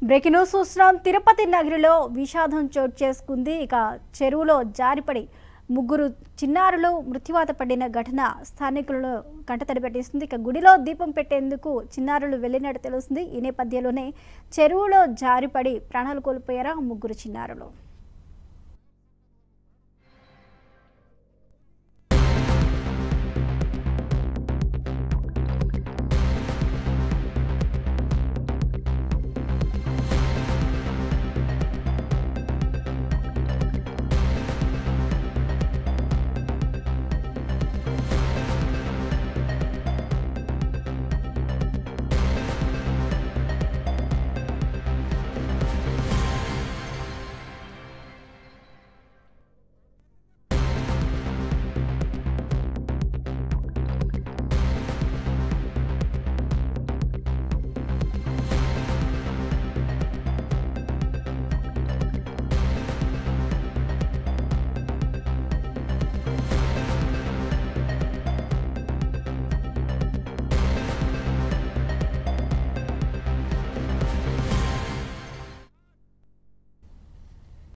Breaking news చూస్తున్నాం. తిరుపతి నగరిలో విషాదం చోటు చేసుకుంది. ఇక చెరువులో జారిపడి ముగ్గురు చిన్నారులు మృత్యువాత పడిన ఘటన స్థానికులను కంటతడి పెట్టిస్తుంది. ఇక గుడిలో దీపం పెట్టేందుకు చిన్నారులు వెళ్ళినట్టు తెలుస్తుంది. ఈ నేపథ్యంలోనే చెరువులో జారిపడి ప్రాణాలు కోల్పోయారా ముగ్గురు చిన్నారులు.